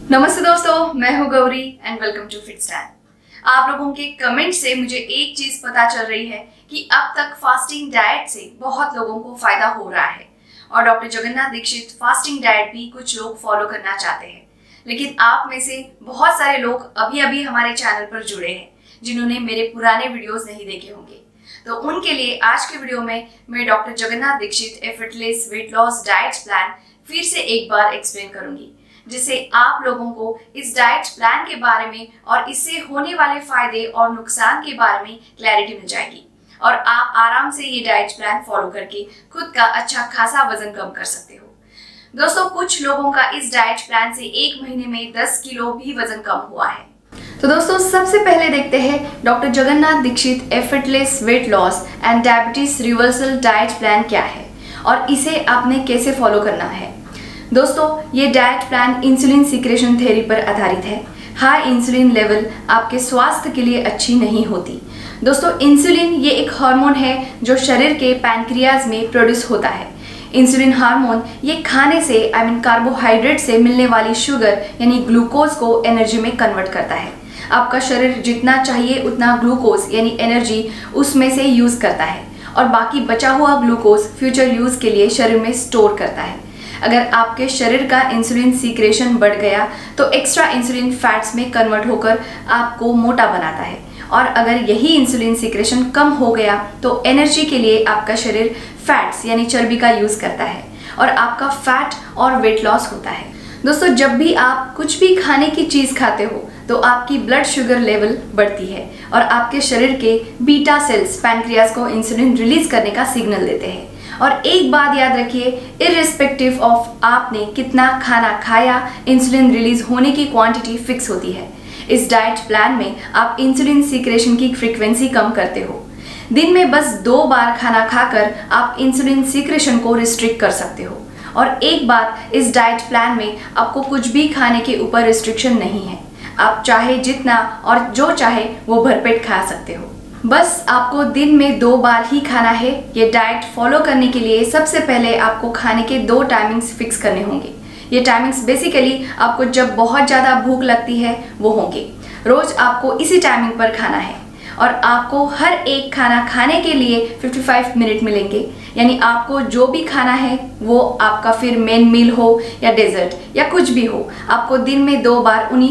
नमस्ते दोस्तों, मैं हूं Gauri and welcome to fit stand. आप लोगों के कमेंट से मुझे एक चीज पता चल रही है कि अब तक फास्टिंग डाइट से बहुत लोगों को फायदा हो रहा है और doctor Jagannath Dixit fasting diet भी कुछ लोग फॉलो करना चाहते हैं। लेकिन आप में से बहुत सारे लोग अभी अभी हमारे चैनल पर जुड़े हैं जिन्होंने मेरे पुराने वीडियोस नहीं देखे होंगे, तो उनके लिए आज के वीडियो में मैं doctor Jagannath Dixit effortless weight loss diet plan फिर से एक बार एक्सप्लेन करूंगी, जिससे आप लोगों को इस डाइट प्लान के बारे में और इससे होने वाले फायदे और नुकसान के बारे में क्लैरिटी मिल जाएगी और आप आराम से ये डाइट प्लान फॉलो करके खुद का अच्छा खासा वजन कम कर सकते हो। दोस्तों, कुछ लोगों का इस डाइट प्लान से एक महीने में 10 किलो भी वजन कम हुआ है। तो दोस्तों, सबसे पहले देखते हैं doctor Jagannath Dixit effortless weight loss and diabetes reversal diet plan क्या है और इसे आपने कैसे फॉलो करना है। दोस्तों, ये diet plan insulin secretion theory पर आधारित है। हाई इंसुलिन लेवल आपके स्वास्थ्य के लिए अच्छी नहीं होती। दोस्तों, इंसुलिन ये एक हार्मोन है जो शरीर के पैनक्रियाज में प्रोड्यूस होता है। इंसुलिन हार्मोन ये खाने से कार्बोहाइड्रेट से मिलने वाली शुगर यानी ग्लूकोज को एनर्जी में कन्वर्ट करता है। आपका शरीर जितना चाहिए उतना ग्लूकोज यानी एनर्जी उसमें से यूज करता है और बाकी बचा हुआ ग्लूकोज फ्यूचर यूज के लिए शरीर में स्टोर करता है। अगर आपके शरीर का इंसुलिन सीक्रेशन बढ़ गया तो एक्स्ट्रा इंसुलिन फैट्स में कन्वर्ट होकर आपको मोटा बनाता है और अगर यही इंसुलिन सीक्रेशन कम हो गया तो एनर्जी के लिए आपका शरीर फैट्स यानी चर्बी का यूज करता है और आपका फैट और वेट लॉस होता है। दोस्तों, जब भी आप कुछ भी खाने की चीज खाते हो तो आपकी ब्लड शुगर लेवल बढ़ती है और आपके शरीर के बीटा सेल्स पैनक्रियाज को इंसुलिन रिलीज करने का सिग्नल देते हैं। और एक बात याद रखिए, इररिस्पेक्टिव ऑफ आपने कितना खाना खाया, इंसुलिन रिलीज होने की क्वांटिटी फिक्स होती है। इस डाइट प्लान में आप इंसुलिन सीक्रेशन की फ्रीक्वेंसी कम करते हो। दिन में बस 2 बार खाना खाकर आप इंसुलिन सीक्रेशन को रिस्ट्रिक्ट कर सकते हो। और एक बात, इस डाइट प्लान में आपको कुछ भी खाने के ऊपर रिस्ट्रिक्शन नहीं है। आप चाहे जितना और जो चाहे वो भरपेट खा सकते हो। बस आपको दिन में 2 बार ही खाना है। ये डाइट फॉलो करने के लिए सबसे पहले आपको खाने के 2 टाइमिंग्स फिक्स करने होंगे। ये टाइमिंग्स बेसिकली आपको जब बहुत ज़्यादा भूख लगती है वो होंगे। रोज आपको इसी टाइमिंग पर खाना है और आपको हर एक खाना खाने के लिए 55 मिनट मिलेंगे। यानी आपको जो भी खाना है वो आपका फिर मेन मील हो या डेजर्ट या कुछ भी हो, आपको दिन में 2 बार उन्हीं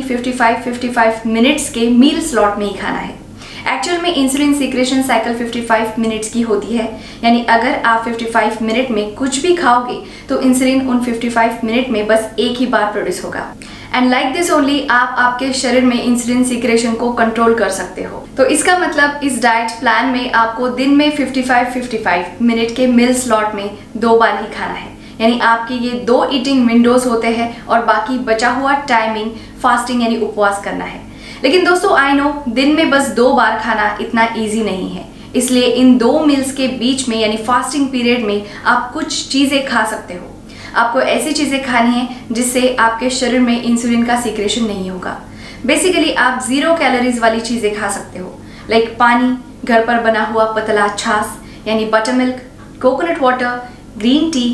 55 मिनट्स के मील स्लॉट में ही खाना है। एक्चुअल में इंसुलिन सीक्रेशन साइकिल 55 मिनट्स की होती है। यानी अगर आप 55 मिनट में कुछ भी खाओगे तो इंसुलिन उन 55 मिनट में बस एक ही बार प्रोड्यूस होगा। एंड लाइक दिस ओनली आप आपके शरीर में इंसुलिन सीक्रेशन को कंट्रोल कर सकते हो। तो इसका मतलब इस डाइट प्लान में आपको दिन में 55 मिनट के मील स्लॉट में 2 बार ही खाना है। यानी आपके ये 2 ईटिंग विंडोज होते हैं और बाकी बचा हुआ टाइमिंग फास्टिंग यानी उपवास करना है। लेकिन दोस्तों, आई नो दिन में बस 2 बार खाना इतना इजी नहीं है, इसलिए इन 2 मील्स के बीच में यानी फास्टिंग पीरियड में आप कुछ चीज़ें खा सकते हो। आपको ऐसी चीज़ें खानी है जिससे आपके शरीर में इंसुलिन का सीक्रेशन नहीं होगा। बेसिकली आप 0 कैलोरीज वाली चीज़ें खा सकते हो, लाइक पानी, घर पर बना हुआ पतला छाछ यानी butter milk, coconut water, green tea,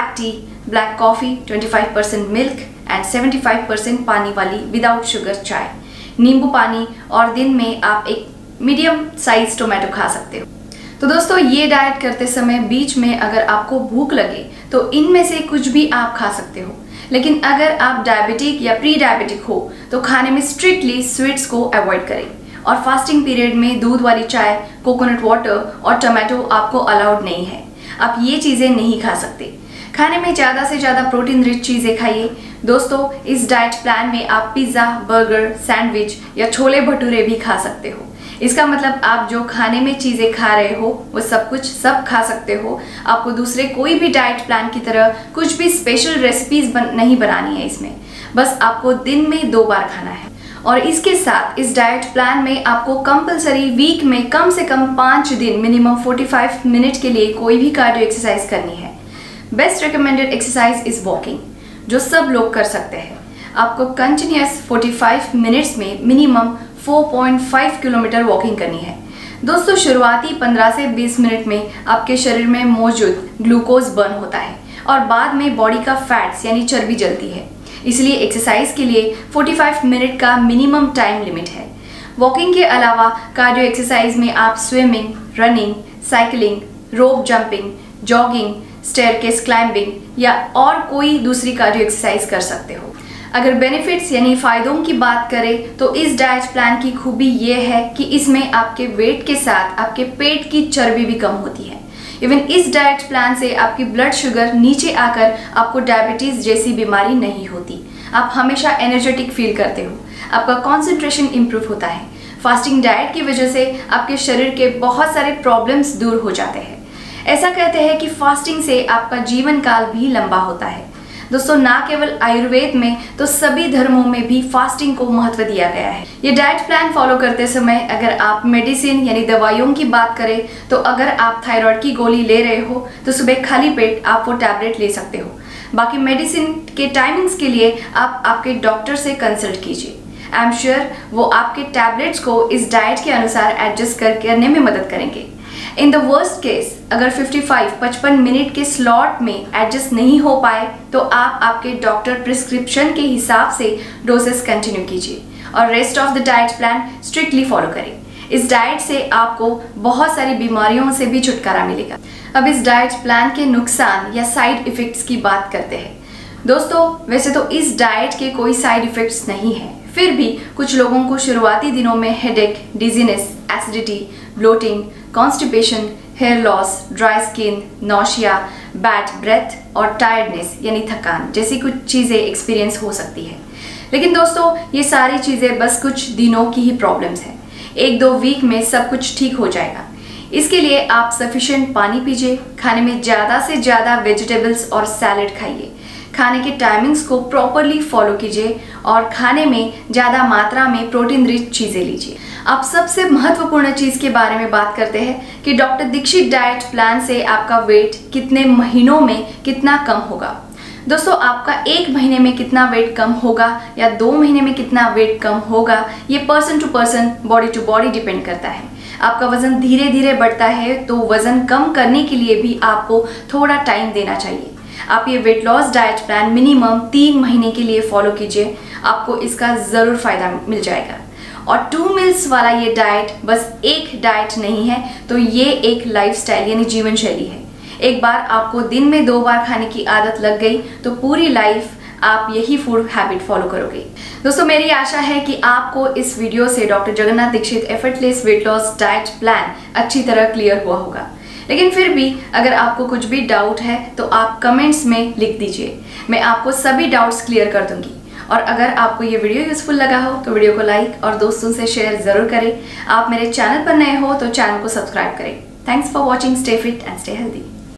black coffee, 25% milk and 75% पानी वाली विदाउट शुगर चाय, नींबू पानी और दिन में आप एक मीडियम साइज टोमेटो खा सकते हो। तो दोस्तों, ये डाइट करते समय बीच में अगर आपको भूख लगे तो इनमें से कुछ भी आप खा सकते हो। लेकिन अगर आप डायबिटिक या प्री डायबिटिक हो तो खाने में स्ट्रिक्टली स्वीट्स को अवॉइड करें और फास्टिंग पीरियड में दूध वाली चाय, कोकोनट वाटर और टोमेटो आपको अलाउड नहीं है। आप ये चीज़ें नहीं खा सकते। खाने में ज़्यादा से ज़्यादा प्रोटीन रिच चीज़ें खाइए। दोस्तों, इस डाइट प्लान में आप पिज़्ज़ा, बर्गर, सैंडविच या छोले भटूरे भी खा सकते हो। इसका मतलब आप जो खाने में चीज़ें खा रहे हो वो सब खा सकते हो। आपको दूसरे कोई भी डाइट प्लान की तरह कुछ भी स्पेशल रेसिपीज नहीं बनानी है इसमें। बस आपको दिन में 2 बार खाना है। और इसके साथ इस डाइट प्लान में आपको कंपलसरी वीक में कम से कम 5 दिन मिनिमम 45 मिनट के लिए कोई भी कार्डियो एक्सरसाइज करनी है। Best recommended exercise is walking, जो सब लोग कर सकते हैं। आपको कंटिन्यूस 45 मिनट्स में मिनिमम 4.5 किलोमीटर वॉकिंग करनी है। दोस्तों, शुरुआती 15 से 20 मिनट में आपके शरीर में मौजूद ग्लूकोज बर्न होता है और बाद में बॉडी का फैट्स यानी चर्बी जलती है। इसलिए एक्सरसाइज के लिए 45 मिनट का मिनिमम टाइम लिमिट है। वॉकिंग के अलावा कार्डियो एक्सरसाइज में आप swimming, running, cycling, rope jumping, jogging, staircase climbing या और कोई दूसरी कार्डियो एक्सरसाइज कर सकते हो। अगर बेनिफिट्स यानी फ़ायदों की बात करें तो इस डाइट प्लान की खूबी ये है कि इसमें आपके वेट के साथ आपके पेट की चर्बी भी कम होती है। इवन इस डाइट प्लान से आपकी ब्लड शुगर नीचे आकर आपको डायबिटीज़ जैसी बीमारी नहीं होती। आप हमेशा एनर्जेटिक फील करते हो, आपका कॉन्सेंट्रेशन इम्प्रूव होता है। फास्टिंग डाइट की वजह से आपके शरीर के बहुत सारे प्रॉब्लम्स दूर हो जाते हैं। ऐसा कहते हैं कि फास्टिंग से आपका जीवन काल भी लंबा होता है। दोस्तों, ना केवल आयुर्वेद में तो सभी धर्मों में भी फास्टिंग को महत्व दिया गया है। ये डाइट प्लान फॉलो करते समय अगर आप मेडिसिन यानी दवाइयों की बात करें तो अगर आप थायराइड की गोली ले रहे हो तो सुबह खाली पेट आप वो टैबलेट ले सकते हो। बाकी मेडिसिन के टाइमिंग्स के लिए आप आपके डॉक्टर से कंसल्ट कीजिए। आई एम श्योर वो आपके टैबलेट्स को इस डाइट के अनुसार एडजस्ट करने में मदद करेंगे। इन द वर्स्ट केस अगर 55 मिनट के स्लॉट में एडजस्ट नहीं हो पाए तो आप आपके डॉक्टर प्रिस्क्रिप्शन के हिसाब से डोसेस कंटिन्यू कीजिए और rest of the diet plan strictly follow करें। इस डाइट से आपको बहुत सारी बीमारियों से भी छुटकारा मिलेगा। अब इस डाइट प्लान के नुकसान या साइड इफ़ेक्ट्स की बात करते हैं। दोस्तों, वैसे तो इस डाइट के कोई साइड इफ़ेक्ट्स नहीं है, फिर भी कुछ लोगों को शुरुआती दिनों में headache, dizziness, acidity, bloating, constipation, hair loss, dry skin, nausea, bad breath और टायर्डनेस यानी थकान जैसी कुछ चीज़ें एक्सपीरियंस हो सकती है। लेकिन दोस्तों, ये सारी चीज़ें बस कुछ दिनों की ही प्रॉब्लम्स हैं। 1-2 वीक में सब कुछ ठीक हो जाएगा। इसके लिए आप सफिशिएंट पानी पीजिए, खाने में ज़्यादा से ज़्यादा वेजिटेबल्स और सैलेड खाइए, खाने के टाइमिंग्स को प्रॉपरली फॉलो कीजिए और खाने में ज़्यादा मात्रा में प्रोटीन रिच चीज़ें लीजिए। आप सबसे महत्वपूर्ण चीज़ के बारे में बात करते हैं कि डॉक्टर दीक्षित डाइट प्लान से आपका वेट कितने महीनों में कितना कम होगा। दोस्तों, आपका 1 महीने में कितना वेट कम होगा या 2 महीने में कितना वेट कम होगा, ये person to person, body to body depend करता है। आपका वजन धीरे धीरे बढ़ता है तो वजन कम करने के लिए भी आपको थोड़ा टाइम देना चाहिए। आप ये weight loss diet plan minimum 3 महीने के लिए फॉलो कीजिए, आपको इसका ज़रूर फ़ायदा मिल जाएगा। और 2 मील्स वाला ये डाइट बस एक डाइट नहीं है, तो ये एक लाइफस्टाइल यानी जीवन शैली है। एक बार आपको दिन में 2 बार खाने की आदत लग गई तो पूरी लाइफ आप यही फूड हैबिट फॉलो करोगे। दोस्तों, मेरी आशा है कि आपको इस वीडियो से doctor Jagannath Dixit effortless weight loss diet plan अच्छी तरह क्लियर हुआ होगा। लेकिन फिर भी अगर आपको कुछ भी डाउट है तो आप कमेंट्स में लिख दीजिए, मैं आपको सभी डाउट्स क्लियर कर दूंगी। और अगर आपको ये वीडियो यूजफुल लगा हो तो वीडियो को लाइक और दोस्तों से शेयर ज़रूर करें। आप मेरे चैनल पर नए हो तो चैनल को सब्सक्राइब करें। Thanks for watching. Stay fit and stay healthy.